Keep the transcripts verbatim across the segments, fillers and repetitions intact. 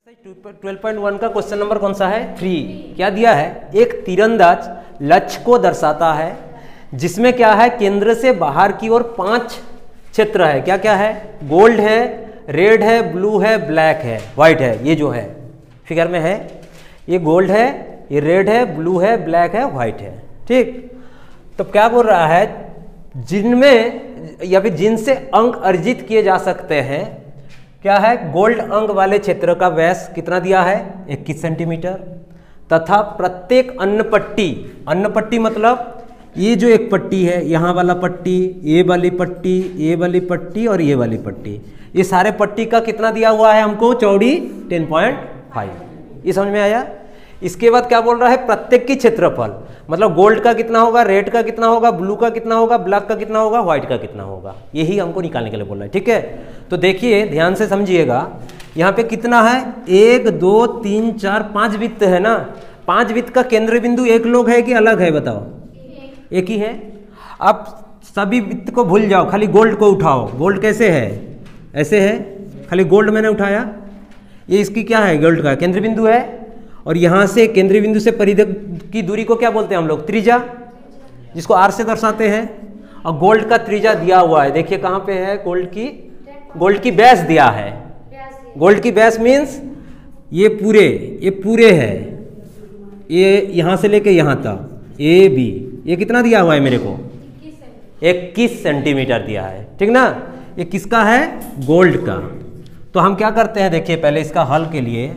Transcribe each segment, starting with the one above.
Twelve point one का question number कौन सा है? थ्री। क्या दिया है? एक तीरंदाज लक्ष्य को दर्शाता है जिसमें क्या है, केंद्र से बाहर की ओर पांच क्षेत्र है। क्या क्या है? गोल्ड है, रेड है, ब्लू है, ब्लैक है, व्हाइट है। ये जो है फिगर में है, ये गोल्ड है, ये रेड है, ब्लू है, ब्लैक है, व्हाइट है। ठीक, तो क्या बोल रहा है, जिनमें या फिर जिनसे अंक अर्जित किए जा सकते हैं। क्या है? गोल्ड अंक वाले क्षेत्र का व्यास कितना दिया है? इक्कीस सेंटीमीटर। तथा प्रत्येक अन्य पट्टी, अन्य पट्टी मतलब ये जो एक पट्टी है, यहाँ वाला पट्टी, ये वाली पट्टी, ये वाली पट्टी और ये वाली पट्टी, ये सारे पट्टी का कितना दिया हुआ है हमको? चौड़ी टेन पॉइंट फाइव। ये समझ में आया? इसके बाद क्या बोल रहा है? प्रत्येक की क्षेत्रफल मतलब गोल्ड का कितना होगा, रेड का कितना होगा, ब्लू का कितना होगा, ब्लैक का कितना होगा, व्हाइट का कितना होगा, यही हमको निकालने के लिए बोल रहा है। ठीक है, तो देखिए ध्यान से समझिएगा, यहाँ पे कितना है? एक दो तीन चार पांच वृत्त है ना। पांच वृत्त का केंद्र बिंदु एक लोग है कि अलग है? बताओ। एक ही है। अब सभी वृत्त को भूल जाओ, खाली गोल्ड को उठाओ। गोल्ड कैसे है? ऐसे है, खाली गोल्ड मैंने उठाया। ये इसकी क्या है? गोल्ड का केंद्र बिंदु है। और यहाँ से केंद्रीय बिंदु से परिधि की दूरी को क्या बोलते हैं हम लोग? त्रिज्या, जिसको आर से दर्शाते हैं। और गोल्ड का त्रिज्या दिया हुआ है, देखिए कहाँ पे है? गोल्ड की गोल्ड की बेस दिया है। गोल्ड की बेस मीन्स ये पूरे ये पूरे है, ये यहाँ से लेके यहाँ तक ए बी, ये कितना दिया हुआ है मेरे को? इक्कीस सेंटीमीटर दिया है। ठीक ना? ये किसका है? गोल्ड का। तो हम क्या करते हैं, देखिए पहले इसका हल के लिए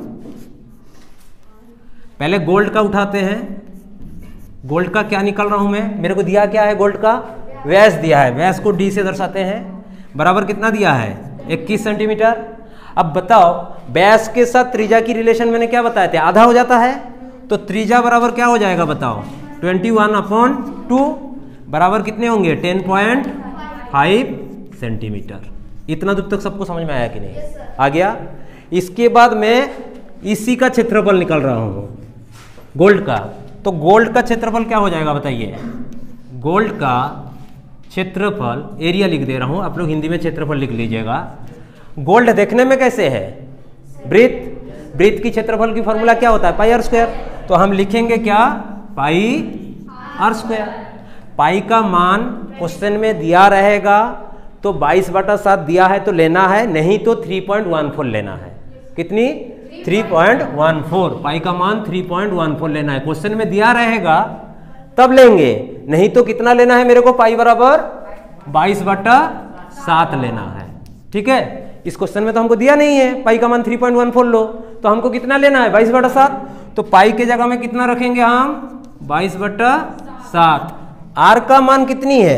पहले गोल्ड का उठाते हैं। गोल्ड का क्या निकल रहा हूं मैं? मेरे को दिया क्या है? गोल्ड का व्यास दिया है। व्यास को डी से दर्शाते हैं। बराबर कितना दिया है? इक्कीस सेंटीमीटर। अब बताओ, व्यास के साथ त्रिज्या की रिलेशन मैंने क्या बताया था? आधा हो जाता है। तो त्रिज्या बराबर क्या हो जाएगा बताओ? ट्वेंटी वन अपॉन टू बराबर कितने होंगे? Ten point five centimetre. इतना दूर तक सबको समझ में आया कि नहीं? आ गया। इसके बाद मैं इसी का क्षेत्रफल निकल रहा हूं, गोल्ड का। तो गोल्ड का क्षेत्रफल क्या हो जाएगा बताइए? गोल्ड का क्षेत्रफल, एरिया लिख दे रहा हूं, आप लोग हिंदी में क्षेत्रफल लिख लीजिएगा। गोल्ड देखने में कैसे है? वृत्त। वृत्त की क्षेत्रफल की फॉर्मूला क्या होता है? Pi are square. तो हम लिखेंगे क्या? पाई आर स्क्वायर। पाई का मान क्वेश्चन में दिया रहेगा, तो बाईस बटा सात दिया है तो लेना है, नहीं तो थ्री पॉइंट वन फोर लेना है। कितनी? Three point one four. Pi का मान थ्री पॉइंट वन फोर लेना है। क्वेश्चन में दिया रहेगा तब लेंगे, नहीं तो कितना लेना है मेरे को? पाई बराबर बाईस बटा सात लेना है। ठीक है, इस क्वेश्चन में तो हमको दिया नहीं है पाई का मान थ्री पॉइंट वन फोर लो, तो हमको कितना लेना है? बाईस बटा सात। तो पाई के जगह में कितना रखेंगे हम? बाईस बटा सात। आर का मान कितनी है?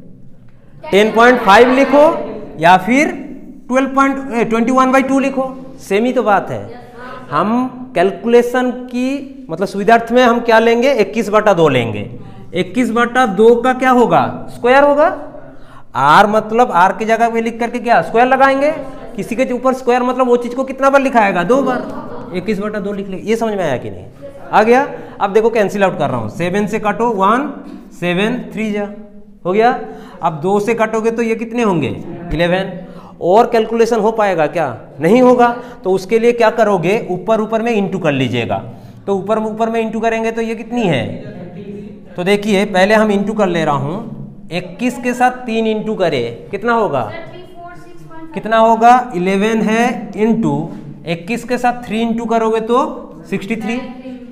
टेन पॉइंट फाइव लिखो या फिर twelve point twenty one by two लिखो, सेम ही तो बात है। हम कैलकुलेशन की मतलब सुविधार्थ में हम क्या लेंगे? इक्कीस बटा दो लेंगे। इक्कीस बटा दो का क्या होगा? स्क्वायर होगा। आर मतलब आर की जगह पे लिख करके क्या स्क्वायर लगाएंगे? किसी के ऊपर स्क्वायर मतलब वो चीज को कितना बार लिखाएगा? दो बार। इक्कीस बटा दो लिख लेंगे। ये समझ में आया कि नहीं? आ गया। अब देखो कैंसिल आउट कर रहा हूं। सेवन से काटो, वन सेवन थ्री जा हो गया। अब दो से काटोगे तो ये कितने होंगे? इलेवन। और कैलकुलेशन हो पाएगा क्या? नहीं होगा। तो उसके लिए क्या करोगे? ऊपर ऊपर में इंटू कर लीजिएगा। तो ऊपर ऊपर में इंटू करेंगे तो ये कितनी है? तो देखिए पहले हम इंटू कर ले रहा हूं। इक्कीस के साथ तीन इंटू करे कितना होगा? कितना होगा? इलेवन है इंटू इक्कीस के साथ थ्री इंटू करोगे तो सिक्सटी थ्री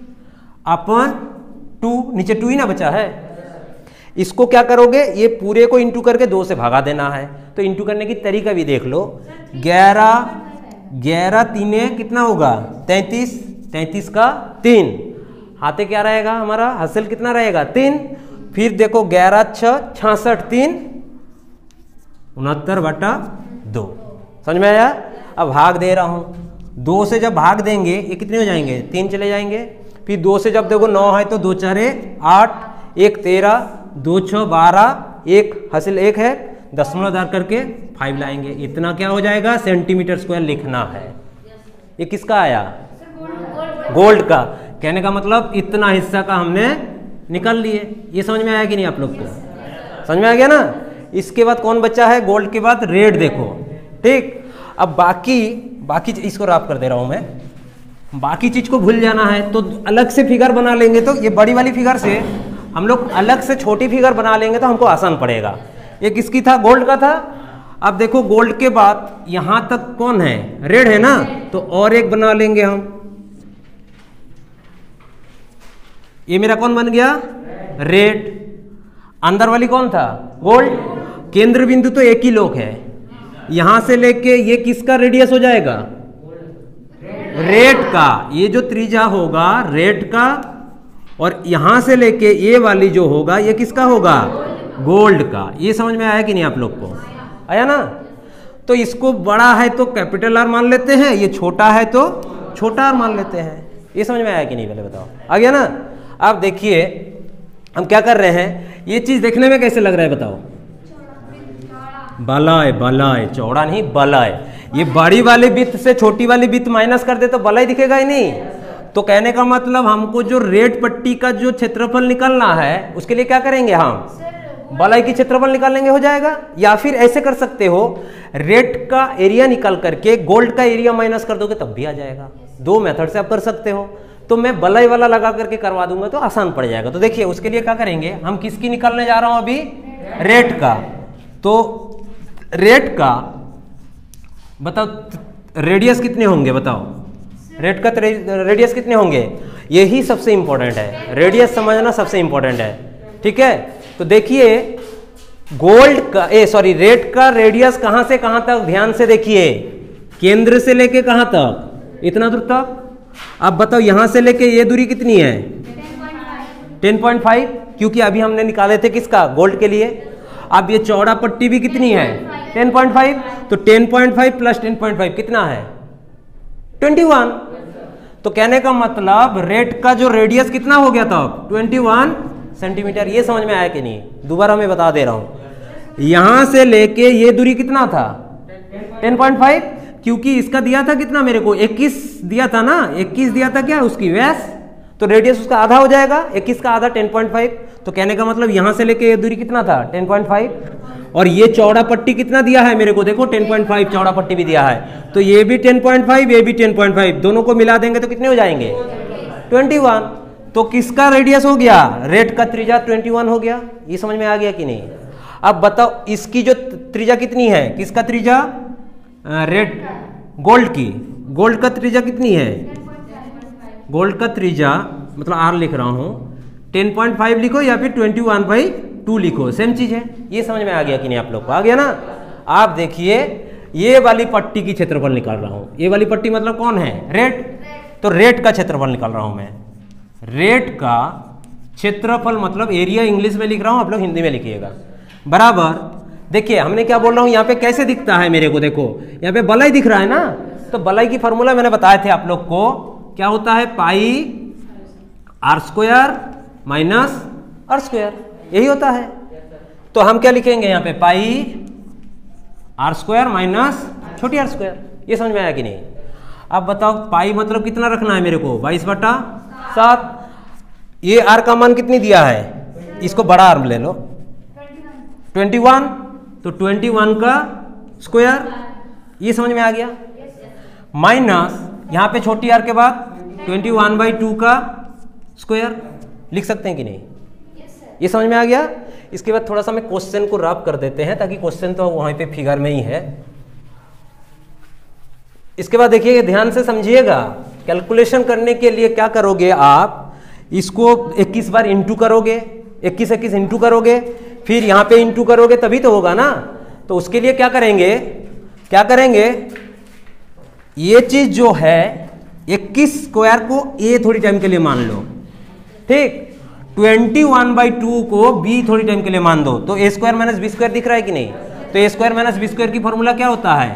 अपन टू, नीचे टू ही ना बचा है। इसको क्या करोगे? ये पूरे को इंटू करके दो से भागा देना है। तो इंटू करने की तरीका भी देख लो। ग्यारह ग्यारह तीने कितना होगा? तैंतीस। तैंतीस का तीन हाथे क्या रहेगा हमारा? हासिल कितना रहेगा? तीन। फिर देखो ग्यारह छः छियासठ, तीन उनहत्तर बटा दो। समझ में आया? अब भाग दे रहा हूं। दो से जब भाग देंगे ये कितने हो जाएंगे? तीन चले जाएंगे। फिर दो से जब देखो नौ है तो दो चारे आठ, एक तेरह, दो छः बारह, एक हासिल एक है, दशमलव डाल करके फाइव लाएंगे। इतना क्या हो जाएगा? सेंटीमीटर स्क्वायर लिखना है। ये किसका आया? गोल्ड का। कहने का मतलब इतना हिस्सा का हमने निकाल लिए। ये समझ में आया कि नहीं आप लोग को? समझ में आ गया ना? इसके बाद कौन बचा है? गोल्ड के बाद रेड। देखो ठीक, अब बाकी बाकी इसको रफ कर दे रहा हूं मैं। बाकी चीज को भूल जाना है तो अलग से फिगर बना लेंगे, तो ये बड़ी वाली फिगर से हम लोग अलग से छोटी फिगर बना लेंगे तो हमको आसान पड़ेगा। ये किसकी था? गोल्ड का था। अब देखो गोल्ड के बाद यहां तक कौन है? रेड है ना, तो और एक बना लेंगे हम। ये मेरा कौन बन गया? रेड। अंदर वाली कौन था? गोल्ड। केंद्र बिंदु तो एक ही लोग है, यहां से लेके ये किसका रेडियस हो जाएगा? रेड का। ये जो त्रिज्या होगा रेड का, और यहां से लेके ये वाली जो होगा ये किसका होगा? गोल्ड का। ये समझ में आया कि नहीं आप लोग को? आया ना? तो इसको बड़ा है तो कैपिटल आर मान लेते हैं, ये छोटा है तो छोटा आर मान लेते हैं। ये समझ में आया कि नहीं? पहले बताओ। आ गया ना? अब देखिए हम क्या कर रहे हैं, ये चीज देखने में कैसे लग रहा है बताओ? बलाय, बलाय, चौड़ा नहीं बलाय। ये बड़ी वाली वृत्त से छोटी वाली वृत्त माइनस कर दे तो बलाय दिखेगा ही नहीं। तो कहने का मतलब हमको जो रेड पट्टी का जो क्षेत्रफल निकालना है उसके लिए क्या करेंगे? हम बलाई की क्षेत्रफल निकाल लेंगे, हो जाएगा। या फिर ऐसे कर सकते हो, रेड का एरिया निकाल करके गोल्ड का एरिया माइनस कर दोगे तब भी आ जाएगा। दो मेथड से आप कर सकते हो। तो मैं बलाई वाला लगा करके करवा दूंगा तो आसान पड़ जाएगा। तो देखिए उसके लिए क्या करेंगे, हम किसकी निकालने जा रहा हूं अभी? रेड का। तो रेड का बताओ रेडियस कितने होंगे? बताओ रेड का रेडियस कितने होंगे? यही सबसे इंपॉर्टेंट है, रेडियस समझना सबसे इंपॉर्टेंट है। ठीक है, तो देखिए गोल्ड का ए सॉरी रेड का रेडियस कहां से कहां तक? ध्यान से देखिए, केंद्र से लेके कहां तक? इतना दूर तक। अब बताओ यहां से लेके ये दूरी कितनी है? टेन पॉइंट फाइव, क्योंकि अभी हमने निकाले थे किसका? गोल्ड के लिए। अब ये चौड़ा पट्टी भी कितनी है? Ten point five. तो ten point five plus ten point five कितना है? Twenty one. तो कहने का मतलब रेड का जो रेडियस कितना हो गया था? Twenty one centimetre. ये समझ में आया कि नहीं? दोबारा मैं बता दे रहा हूं, यहां से लेके ये दूरी कितना था? टेन पॉइंट फाइव, क्योंकि इसका दिया था कितना मेरे को? इक्कीस दिया था ना, इक्कीस दिया था क्या उसकी व्यास, तो रेडियस उसका आधा हो जाएगा। इक्कीस का आधा टेन पॉइंट फाइव। तो कहने का मतलब यहां से लेके ये दूरी कितना था? Ten point five. और ये चौड़ा पट्टी कितना दिया है मेरे को? देखो टेन पॉइंट फाइव चौड़ा पट्टी भी दिया है, तो ये भी टेन पॉइंट फाइव, ये भी टेन पॉइंट फाइव, दोनों को मिला देंगे तो कितने हो जाएंगे? Twenty one. तो किसका रेडियस हो गया? रेड का त्रिज्या ट्वेंटी वन हो गया। ये समझ में आ गया कि नहीं? अब बताओ इसकी जो त्रिज्या कितनी है? किसका त्रिज्या? रेड गोल्ड की। गोल्ड का त्रिज्या कितनी है? गोल्ड का त्रिज्या मतलब आर लिख रहा हूं, टेन पॉइंट फाइव लिखो या फिर ट्वेंटी वन बाई टू लिखो, सेम चीज है। ये समझ में आ गया कि नहीं आप लोग को? आ गया ना? आप देखिए ये वाली पट्टी की क्षेत्रफल निकाल रहा हूं। ये वाली पट्टी मतलब कौन है? रेड। तो रेड का क्षेत्रफल निकाल रहा हूं मैं। रेड का क्षेत्रफल मतलब एरिया इंग्लिश में लिख रहा हूं, आप लोग हिंदी में लिखिएगा। बराबर देखिए हमने क्या बोल रहा हूं, यहाँ पे कैसे दिखता है मेरे को? देखो यहाँ पे बलाई दिख रहा है ना, तो बलाई की फॉर्मूला मैंने बताए थे आप लोग को, क्या होता है? Pi are square minus R square, यही होता है। तो हम क्या लिखेंगे यहाँ पे? पाई आर स्क्वायर माइनस छोटी आर स्क्वायर। ये समझ में आया कि नहीं? अब बताओ पाई मतलब कितना रखना है मेरे को? बाईस बटा सात। ये आर का मान कितनी दिया है? इसको बड़ा आर ले लो, ट्वेंटी वन। तो ट्वेंटी वन का स्क्वायर, ये समझ में आ गया। माइनस यहाँ पे छोटी आर के बाद ट्वेंटी वन बाई टू का स्क्वायर लिख सकते हैं कि नहीं? ये समझ में आ गया। इसके बाद थोड़ा सा मैं क्वेश्चन को रफ कर देते हैं ताकि क्वेश्चन तो वहीं पे फिगर में ही है। इसके बाद देखिए ध्यान से समझिएगा, कैलकुलेशन करने के लिए क्या करोगे आप? इसको इक्कीस बार इंटू करोगे, इक्कीस इक्कीस इंटू करोगे, फिर यहाँ पे इंटू करोगे तभी तो होगा ना। तो उसके लिए क्या करेंगे? क्या करेंगे? ये चीज जो है इक्कीस स्क्वायर को ए थोड़ी टाइम के लिए मान लो, ठीक। ट्वेंटी वन बाई टू को बी थोड़ी टाइम के लिए मान दो, तो A square minus B square दिख रहा है कि नहीं? तो A square minus B square की फॉर्मूला क्या होता है?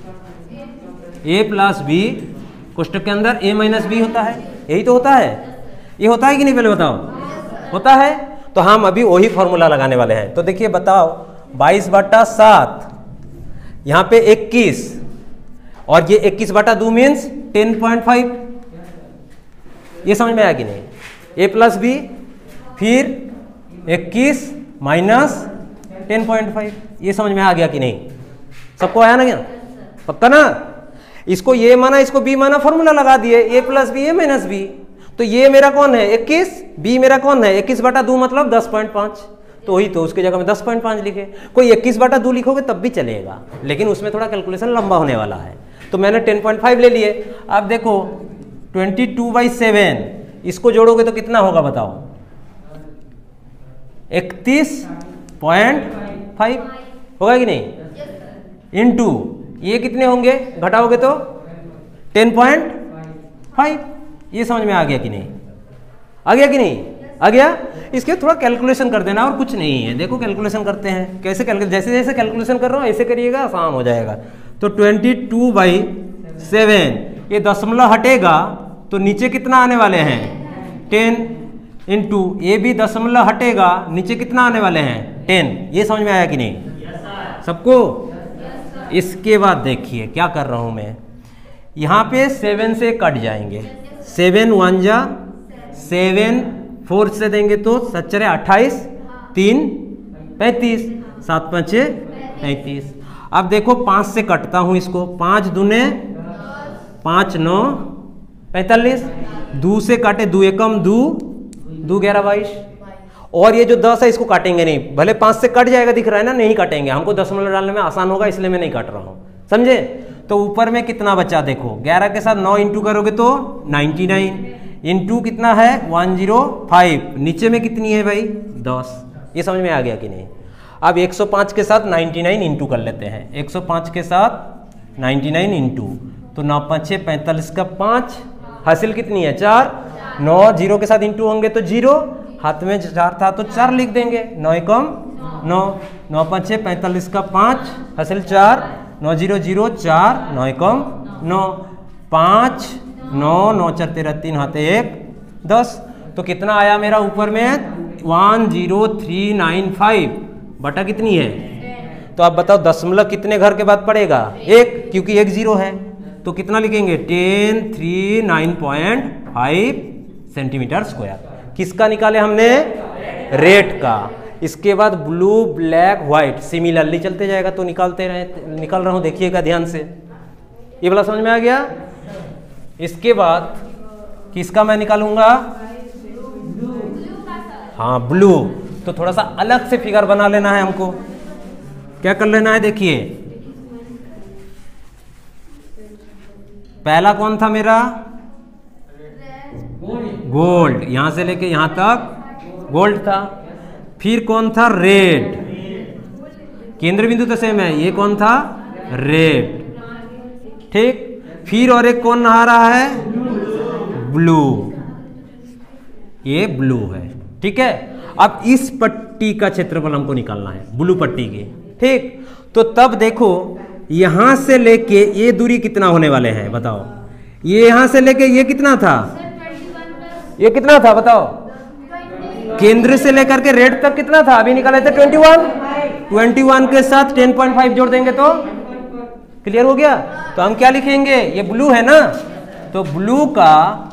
ए प्लस बी कोष्टक के अंदर ए माइनस बी होता है, यही तो होता है। ये होता है कि नहीं? पहले बताओ, होता है। तो हम अभी वही फॉर्मूला लगाने वाले हैं। तो देखिए बताओ, बाईस बटा सात, यहाँ पे इक्कीस, और ये इक्कीस बटा दो मीन्स टेन पॉइंट फाइव। ये समझ में आया कि नहीं? ए प्लस बी, फिर इक्कीस माइनस टेन पॉइंट फाइव। ये समझ में आ गया कि नहीं? सबको आया ना? क्या पक्का ना? इसको ये माना, इसको बी माना, फॉर्मूला लगा दिए, A plus B A minus B. तो ये मेरा कौन है इक्कीस, बी मेरा कौन है इक्कीस बटा दो मतलब दस पॉइंट पाँच, तो वही तो उसकी जगह में दस पॉइंट पाँच लिखे। कोई इक्कीस बटा दो लिखोगे तब भी चलेगा, लेकिन उसमें थोड़ा कैलकुलेशन लंबा होने वाला है, तो मैंने टेन पॉइंट फाइव ले लिए। अब देखो ट्वेंटी टू बाई सेवन, इसको जोड़ोगे तो कितना होगा बताओ, इकतीस पॉइंट फाइव होगा कि नहीं, इनटू ये कितने होंगे घटाओगे तो टेन पॉइंट फाइव। ये समझ में आ गया कि नहीं, आ गया कि नहीं, आ गया। इसके थोड़ा कैलकुलेशन कर देना और कुछ नहीं है। देखो कैलकुलेशन करते हैं कैसे, कैलकुलेशन जैसे जैसे कैलकुलेशन कर रहा हूँ ऐसे करिएगा, आसान हो जाएगा। तो ट्वेंटी टू बाई सेवन, ये दशमलव हटेगा तो नीचे कितना आने वाले हैं टेन, इंटू ये भी दशमलव हटेगा, नीचे कितना आने वाले हैं टेन। ये समझ में आया कि नहीं सबको। इसके बाद देखिए क्या कर रहा हूं मैं, यहाँ पे सेवन से कट जाएंगे, सेवन वन जा सेवन, फोर से देंगे तो सच्चरे अट्ठाईस, तीन पैंतीस, सात पाँचे पैंतीस। अब देखो पाँच से कटता हूँ इसको, पाँच दूने पाँच नौ पैंतालीस, दो से काटे दो एकम दो, दो ग्यारह बाईस। और ये जो दस है इसको काटेंगे नहीं, भले पाँच से कट जाएगा दिख रहा है ना, नहीं काटेंगे, हमको दशमलव डालने में आसान होगा इसलिए मैं नहीं काट रहा हूँ, समझे। तो ऊपर में कितना बचा देखो, ग्यारह के साथ नौ इंटू करोगे तो नाइन्टी नाइन, इंटू कितना है वन जीरो फाइव, नीचे में कितनी है भाई दस। ये समझ में आ गया कि नहीं। अब एक सौ पाँच के साथ निन्यानवे इंटू कर लेते हैं, एक सौ पाँच के साथ निन्यानवे इंटू, तो नौ पाँच छः पैंतालीस का पाँच, हासिल कितनी है चार, नौ जीरो के साथ इंटू होंगे तो जीरो, हाथ में चार था तो चार लिख देंगे, नौ एकम नौ, नौ पाँच छः पैंतालीस का पाँच, हासिल चार, नौ जीरो जीरो चार, नौ एकम नौ, पाँच नौ, नौ चार तेरह, तीन हाथे एक, दस। तो कितना आया मेरा ऊपर में one zero three nine five बटा कितनी है। तो आप बताओ दशमलव कितने घर के बाद पड़ेगा एक, क्योंकि एक जीरो है, तो कितना लिखेंगे ten three nine point five centimetre square. किसका निकाले हमने, रेड का। इसके बाद ब्लू ब्लैक व्हाइट सिमिलरली चलते जाएगा, तो निकालते रहे, निकाल रहा हूं देखिएगा ध्यान से, ये वाला समझ में आ गया। इसके बाद किसका मैं निकालूंगा, हाँ ब्लू। तो थोड़ा सा अलग से फिगर बना लेना है हमको, क्या कर लेना है देखिए, पहला कौन था मेरा गोल्ड, यहां से लेके यहां तक गोल्ड था। फिर कौन था रेड, केंद्र बिंदु तो सेम है, ये कौन था रेड, ठीक। फिर और एक कौन नहा रहा है ब्लू, ये ब्लू है, ठीक है। अब इस पट्टी का क्षेत्रफल हमको निकालना है, ब्लू पट्टी की, ठीक। तो तब देखो यहां से लेके ये दूरी कितना होने वाले हैं बताओ, ये यहां से लेके ये कितना था, ये कितना था बताओ, केंद्र से लेकर के रेड तक कितना था, अभी निकाले थे ट्वेंटी वन, ट्वेंटी वन के साथ टेन पॉइंट फाइव जोड़ देंगे तो क्लियर हो गया। तो हम क्या लिखेंगे, ये ब्लू है ना, तो ब्लू का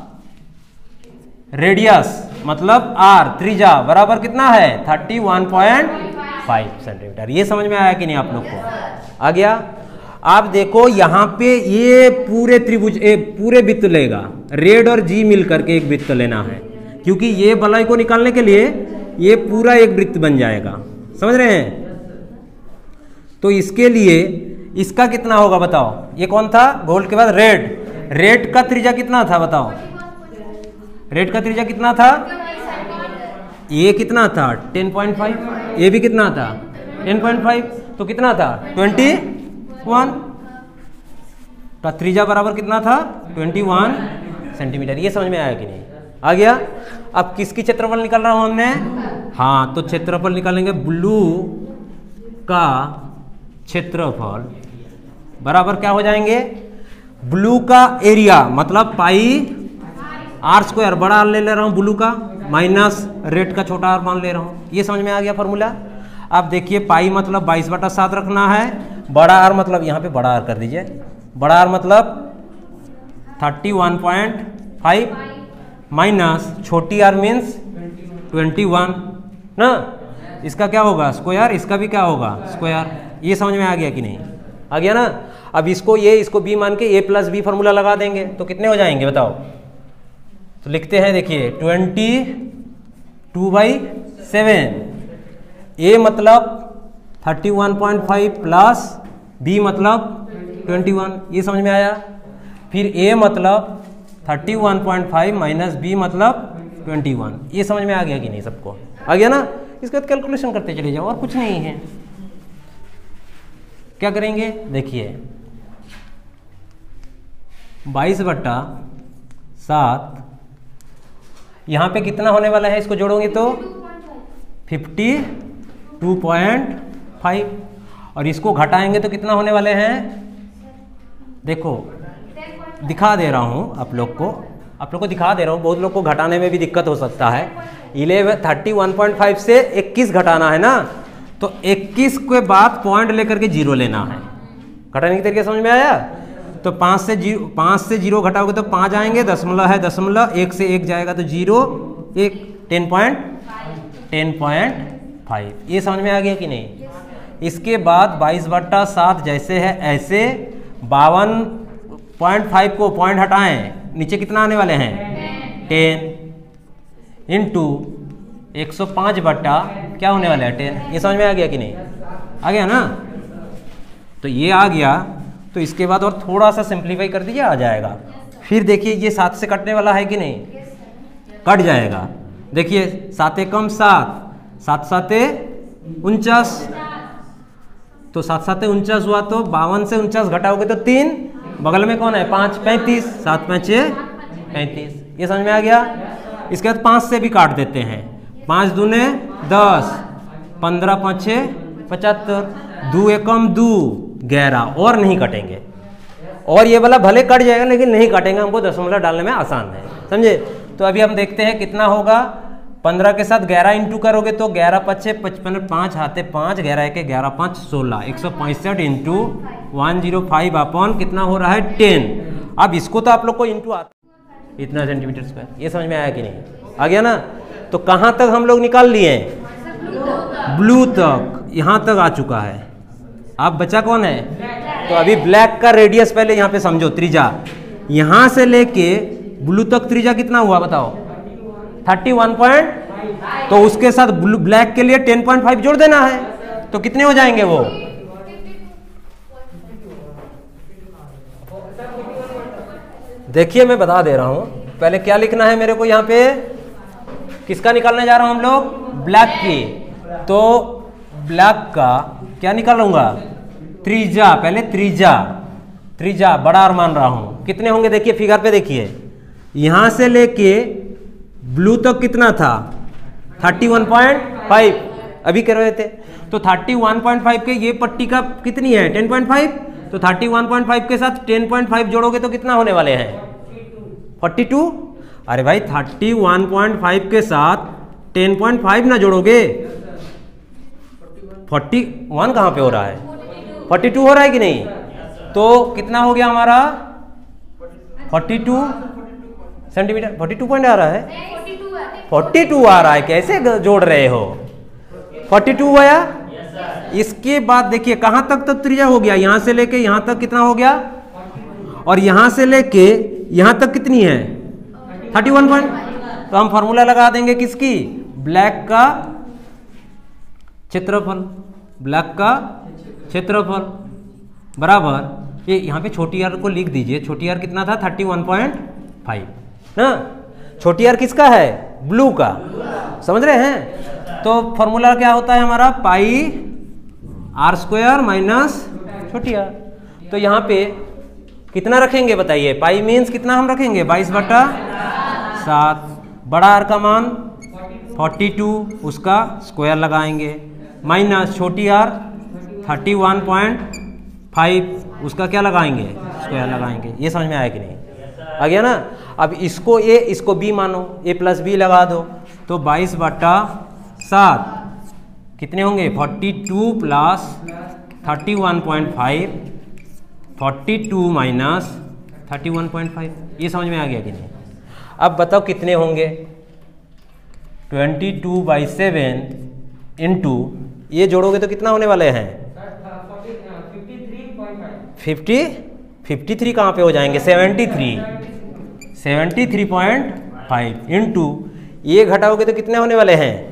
रेडियस मतलब आर त्रिज्या बराबर कितना है thirty one point five centimetre. ये समझ में आया कि नहीं आप लोग को, आ गया। आप देखो यहाँ पे ये पूरे त्रिभुज पूरे वृत्त लेगा, रेड और जी मिल करके एक वृत्त लेना है, क्योंकि ये बलय को निकालने के लिए ये पूरा एक वृत्त बन जाएगा, समझ रहे हैं। तो इसके लिए इसका कितना होगा बताओ, ये कौन था गोल्ड के बाद रेड, रेड का त्रिज्या कितना था बताओ, रेड का त्रिज्या कितना था, ये कितना था टेन पॉइंट फाइव, ये भी कितना था टेन पॉइंट फाइव, तो कितना था ट्वेंटी वन का त्रिज्या बराबर कितना था ट्वेंटी वन सेंटीमीटर। ये समझ में आया कि नहीं, आ गया। अब किसकी क्षेत्रफल निकाल रहा हूं हमने, हाँ तो क्षेत्रफल निकालेंगे ब्लू का क्षेत्रफल बराबर क्या हो जाएंगे, ब्लू का एरिया मतलब पाई आर स्क्वायर, बड़ा आर ले ले रहा हूं ब्लू का, माइनस रेड का छोटा आर मान ले रहा हूं। ये समझ में आ गया फॉर्मूला। अब देखिए पाई मतलब बाईस बटा सात रखना है, बड़ा आर मतलब यहाँ पे बड़ा आर कर दीजिए, बड़ा आर मतलब thirty one point five minus छोटी आर मीन्स ट्वेंटी वन ना, इसका क्या होगा स्क्वायर, इसका भी क्या होगा स्क्वायर। ये समझ में आ गया कि नहीं, आ गया ना। अब इसको ये इसको बी मान के ए प्लस बी फॉर्मूला लगा देंगे तो कितने हो जाएंगे बताओ। तो लिखते हैं, देखिए twenty two by seven, A मतलब thirty one point five plus B मतलब ट्वेंटी वन, ये समझ में आया। फिर ए मतलब thirty one point five minus B मतलब ट्वेंटी वन, ये समझ में आ गया कि नहीं सबको? आ गया ना। इसके बाद कैलकुलेशन करते चले जाओ और कुछ नहीं है। क्या करेंगे, देखिए बाईस बट्टा सात, यहाँ पे कितना होने वाला है, इसको जोड़ोगे तो फिफ्टी टू पॉइंट फाइव, और इसको घटाएंगे तो कितना होने वाले हैं, देखो दिखा दे रहा हूँ आप लोग को, आप लोग को दिखा दे रहा हूँ। बहुत लोग को घटाने में भी दिक्कत हो सकता है। Eleven thirty one point five से इक्कीस घटाना है ना, तो इक्कीस के बाद पॉइंट लेकर के जीरो लेना है। घटाने की तरीके समझ में आया। तो पाँच से जीरो, पाँच से जीरो घटाओगे तो पाँच आएंगे, दशमलव है दशमलव, एक से एक जाएगा तो जीरो, एक ten point ten point five, ये समझ में आ गया कि नहीं। इसके बाद बाईस बट्टा सात जैसे है ऐसे, बावन पॉइंट फाइव को पॉइंट हटाएं, नीचे कितना आने वाले हैं टेन, इंटू एक सौ पाँच बट्टा क्या होने वाला है टेन, ये समझ में आ गया कि नहीं, आ गया ना। तो ये आ गया, तो इसके बाद और थोड़ा सा सिंप्लीफाई कर दीजिए, आ जाएगा। फिर देखिए ये सात से कटने वाला है कि नहीं, कट जाएगा। देखिए सात एकम सात, सात साते उनचास, तो सात साते उनचास हुआ, तो बावन से उनचास घटाओगे तो तीन, बगल में कौन है पाँच, पैंतीस, सात पाँचे पैंतीस, ये समझ में आ गया। इसके बाद पाँच से भी काट देते हैं, पाँच दूने दस, पंद्रह पाँचे पचहत्तर, दो एकम दो, ग्यारह, और नहीं कटेंगे। और ये वाला भले कट जाएगा लेकिन नहीं काटेंगे, हमको दशमलव डालने में आसान है, समझे। तो अभी हम देखते हैं कितना होगा। पंद्रह के साथ ग्यारह इंटू करोगे तो ग्यारह पच्चे पचपन, पाँच हाथे पाँच, ग्यारह के ग्यारह पाँच सोलह, एक सौ पैंसठ into one zero five upon कितना हो रहा है टेन। अब इसको तो आप लोग को इंटू आता इतना सेंटीमीटर स्क्वायर, ये समझ में आया कि नहीं, आ गया ना। तो कहाँ तक हम लोग निकाल लिए, ब्लू तक, यहाँ तक आ चुका है। अब बचा कौन है, तो अभी ब्लैक का रेडियस पहले यहाँ पे समझो, त्रिज्या यहाँ से लेके ब्लू तक त्रिज्या कितना हुआ बताओ, थर्टी वन पॉइंट, तो उसके साथ ब्लू ब्लैक के लिए टेन पॉइंट फाइव जोड़ देना है, तो कितने हो जाएंगे वो, देखिए मैं बता दे रहा हूं। पहले क्या लिखना है मेरे को, यहाँ पे किसका निकालने जा रहा हूं हम लोग, ब्लैक की। तो ब्लैक का क्या निकाल लूंगा, त्रिज्या, पहले त्रिज्या, त्रिज्या बड़ा और मान रहा हूं, कितने होंगे देखिए फिगर पे, देखिए यहां से लेके ब्लू तक कितना था, थर्टी वन पॉइंट फाइव अभी कर रहे थे। तो थर्टी वन पॉइंट फाइव के ये पट्टी का कितनी है, टेन पॉइंट फाइव, तो थर्टी वन पॉइंट फाइव के साथ टेन पॉइंट फाइव जोड़ोगे तो कितना होने वाले हैं, फोर्टी टू। अरे भाई थर्टी वन पॉइंट फाइव के साथ टेन पॉइंट फाइव ना जोड़ोगे, फोर्टी वन कहाँ पे हो रहा है, फोर्टी टू हो रहा है कि नहीं। तो कितना हो गया हमारा, forty two centimetre, forty two point आ रहा है, फोर्टी टू आ रहा है, कैसे जोड़ रहे हो, फोर्टी टू आया। इसके बाद देखिए कहां तक तक त्रिज्या हो गया, यहां से लेके यहां तक कितना हो गया, और यहां से लेके यहां तक कितनी है, थर्टी वन पॉइंट। तो हम फॉर्मूला लगा देंगे किसकी, ब्लैक का क्षेत्रफल, ब्लैक का क्षेत्रफल बराबर, ये यहाँ पे छोटी आर को लिख दीजिए, छोटी आर कितना था, थर्टी वन पॉइंट फाइव ना, छोटी आर किसका है, ब्लू का, समझ रहे हैं। तो फॉर्मूला क्या होता है हमारा, पाई आर स्क्वायर माइनस छोटी आर। तो यहाँ पे कितना रखेंगे बताइए, पाई मीन्स कितना हम रखेंगे, बाईस बटा सात, बड़ा आर का मान फोर्टी टू, उसका स्क्वायर लगाएंगे, माइनस छोटी R thirty one point five, उसका क्या लगाएंगे, स्क्वायर लगाएंगे। ये समझ में आया कि नहीं, आ गया ना। अब इसको ए इसको बी मानो, ए प्लस बी लगा दो, तो बाईस बटा सात कितने होंगे, forty two plus thirty one point five, forty two minus thirty one point five, ये समझ में आ गया कि नहीं। अब बताओ कितने होंगे, twenty two by seven into ये जोड़ोगे तो कितना होने वाले हैं, फिफ्टी फिफ्टी थ्री कहाँ पे हो जाएंगे, seventy three seventy three point five into ये घटाओगे तो कितने होने वाले हैं,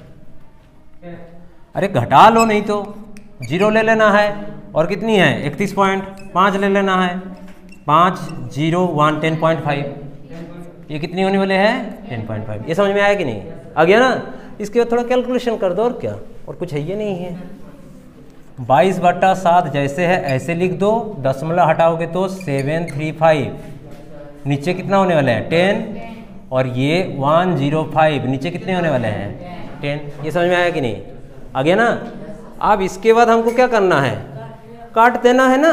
अरे घटा लो नहीं तो जीरो ले लेना है, और कितनी है इकतीस पॉइंट पाँच ले लेना है, पाँच zero one ten point five, ये कितनी होने वाले हैं टेन पॉइंट फाइव। ये समझ में आया कि नहीं, आ गया ना। इसके बाद थोड़ा कैलकुलेशन कर दो, और क्या, और कुछ है ये नहीं है। बाईस बटा सात जैसे है ऐसे लिख दो, दशमलव हटाओगे तो सेवन थ्री फाइव, नीचे कितना होने वाला है टेन, और ये वन जीरो फाइव, नीचे कितने होने वाले हैं टेन। ये समझ में आया कि नहीं, आ गया ना। अब इसके बाद हमको क्या करना है, काट देना है ना।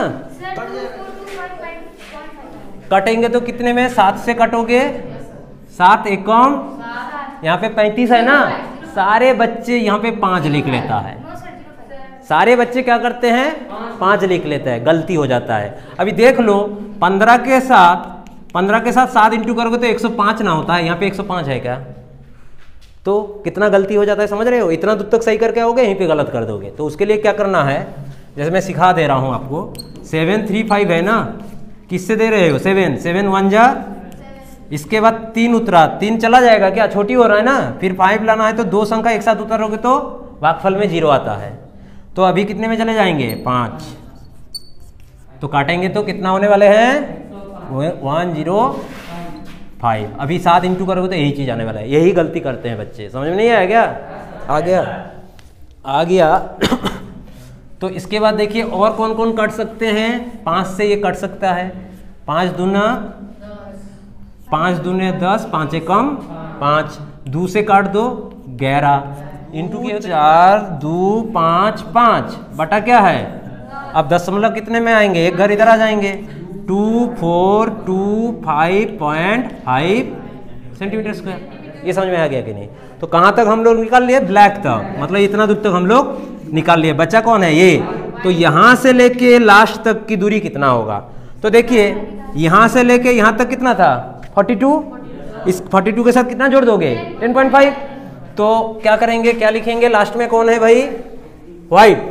कटेंगे तो कितने में, सात से कटोगे, सात एकम, यहाँ पे पैंतीस है ना, सारे बच्चे यहाँ पे पाँच लिख लेता है, सारे बच्चे क्या करते हैं पाँच लिख लेते हैं, गलती हो जाता है। अभी देख लो पंद्रह के साथ पंद्रह के साथ सात इंटू करोगे तो एक सौ पाँच ना होता है, यहाँ पे एक सौ पाँच है क्या, तो कितना गलती हो जाता है, समझ रहे हो। इतना दूर तक सही करके आओगे, यहीं पे गलत कर दोगे। तो उसके लिए क्या करना है, जैसे मैं सिखा दे रहा हूँ आपको, सेवन थ्री फाइव है ना, किससे दे रहे हो, सेवन सेवन वन जा, इसके बाद तीन उतरा, तीन चला जाएगा क्या, छोटी हो रहा है ना, फिर फाइव लाना है तो दो संख्या एक साथ उतारोगे तो भागफल में जीरो आता है। तो अभी कितने में चले जाएंगे, पाँच, तो काटेंगे तो कितना होने वाले हैं, वन जीरो फाइव। अभी सात इंटू करोगे तो यही चीज़ आने वाला है, यही गलती करते हैं बच्चे, समझ में नहीं आया क्या, आ गया आ गया तो इसके बाद देखिए और कौन कौन कट सकते हैं, पाँच से ये कट सकता है, पाँच दूना पाँच दूने दस, पाँच एकम पाँच, दो से काट दो ग्यारह, इंटू के चार दो पाँच पाँच, बटा क्या है, अब दशमलव कितने में आएंगे, एक घर इधर आ जाएंगे, two four two five point five centimetre square. ये समझ में आ गया कि नहीं। तो कहाँ तक हम लोग निकाल लिए, ब्लैक तक, मतलब इतना दूर तक हम लोग निकाल लिए। बचा कौन है ये, तो यहाँ से लेके लास्ट तक की दूरी कितना होगा, तो देखिए यहाँ से लेके यहाँ तक कितना था फोर्टी टू, इस फोर्टी टू के साथ कितना जोड़ दोगे टेन पॉइंट फाइव, तो क्या करेंगे, क्या लिखेंगे लास्ट में, कौन है भाई वाइट,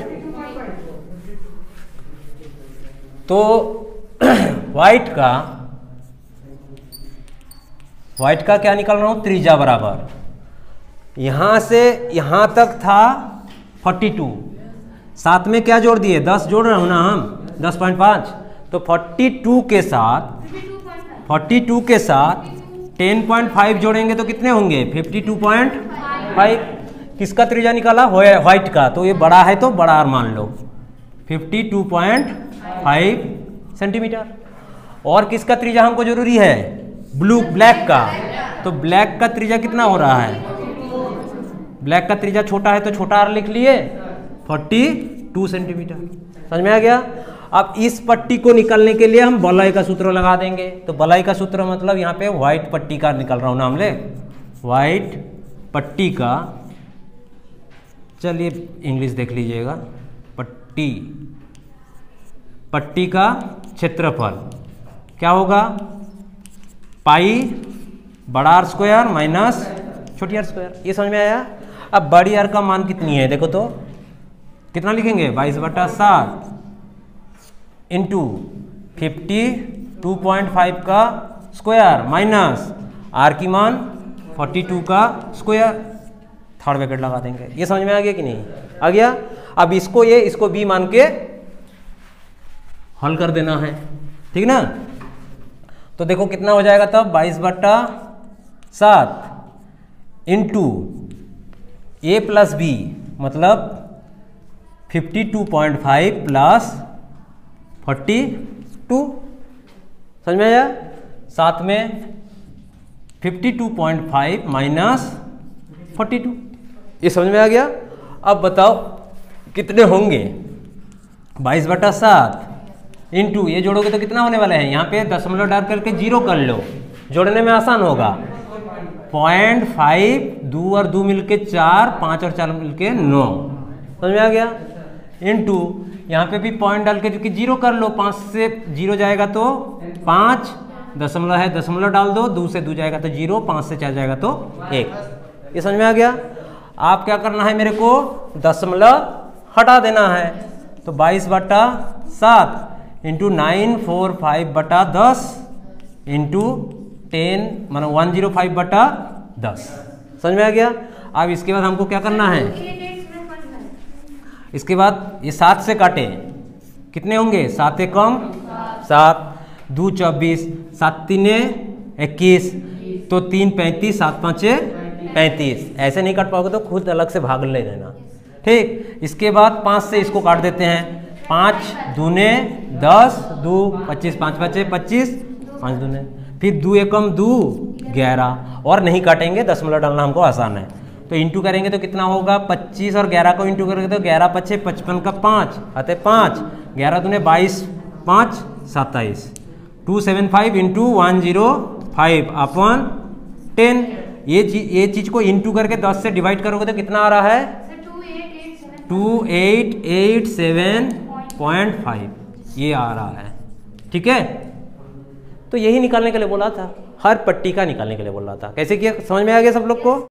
तो वाइट का वाइट का क्या निकाल रहा हूं, त्रिज्या बराबर, यहां से यहां तक था फोर्टी टू, साथ में क्या जोड़ दिए दस जोड़ रहा हूं ना हम, दस पॉइंट पाँच, तो फोर्टी टू के साथ फोर्टी टू के साथ टेन पॉइंट फाइव जोड़ेंगे तो कितने होंगे फिफ्टी टू पॉइंट फाइव। किसका त्रिज्या निकाला, व्हाइट का, तो ये बड़ा है तो बड़ा आर मान लो, fifty two point five centimetre. और किसका त्रिज्या हमको जरूरी है, ब्लू ब्लैक का, तो ब्लैक का त्रिज्या कितना हो रहा है, ब्लैक का त्रिज्या छोटा है तो छोटा आर लिख लिए, फोर्टी टू सेंटीमीटर। समझ में आ गया। अब इस पट्टी को निकालने के लिए हम बलाई का सूत्र लगा देंगे, तो बलाई का सूत्र मतलब यहाँ पे व्हाइट पट्टी का निकल रहा हूँ नाम ले, व्हाइट पट्टी का, चलिए इंग्लिश देख लीजिएगा, पट्टी पट्टी का क्षेत्रफल क्या होगा, पाई बड़ा आर स्क्वायर माइनस छोटी आर स्क्वायर। ये समझ में आया। अब बड़ी आर का मान कितनी है, देखो तो कितना लिखेंगे, बाईस बटा सात into fifty two point five का स्क्वायर माइनस आर की मान फोर्टी टू का स्क्वायर, थर्ड ब्रैकेट लगा देंगे। ये समझ में आ गया कि नहीं, आ गया। अब इसको ये इसको बी मान के हल कर देना है, ठीक ना। तो देखो कितना हो जाएगा तब, बाईस बट्टा सात इंटू ए प्लस बी मतलब fifty two point five plus forty two, समझ में आया। साथ में fifty two point five minus forty two, ये समझ में आ गया। अब बताओ कितने होंगे, बाईस बटा सात इंटू ये जोड़ोगे तो कितना होने वाला है, यहाँ पे दशमलव डाल करके जीरो कर लो, जोड़ने में आसान होगा, पॉइंट फाइव, दो और दो मिलके चार, पाँच और चार मिलके नौ, समझ में आ गया। इंटू यहाँ पे भी पॉइंट डाल के जो कि जीरो कर लो, पाँच से जीरो जाएगा तो पाँच, दशमलव है दशमलव डाल दो, दो से दो जाएगा तो जीरो, पाँच से चार जाएगा तो एक। ये समझ में आ गया। आप क्या करना है, मेरे को दशमलव हटा देना है, तो बाईस बटा सात इंटू नाइन फोर फाइव बटा दस इंटू टेन माना वन जीरो फाइव बटा दस। समझ में आ गया। अब इसके बाद हमको क्या करना है, इसके बाद ये सात से काटे कितने होंगे, सात एक कम सात, दो चौबीस, सात तीने इक्कीस, तो तीन पैंतीस, सात पाँचे पैंतीस। ऐसे नहीं काट पाओगे तो खुद अलग से भाग ले लेना। ठीक, इसके बाद पाँच से इसको काट देते हैं, पाँच दूने दस, दो पच्चीस, पाँच पचे पच्चीस, पाँच दूने, फिर दो एकम दो ग्यारह, और नहीं काटेंगे, दशमलव डालना हमको आसान है। तो इंटू करेंगे तो कितना होगा, पच्चीस और ग्यारह को इंटू करेंगे तो ग्यारह पच्चे पचपन का पाँच आते पाँच, ग्यारह दूने बाईस, पाँच सत्ताईस, two seven five into one zero five upon ten. ये चीज ये चीज को इंटू करके दस से डिवाइड करोगे तो कितना आ रहा है, two eight eight seven point five, ये आ रहा है। ठीक है, तो यही निकालने के लिए बोला था, हर पट्टी का निकालने के लिए बोल रहा था। कैसे किया, समझ में आ गया सब लोग को।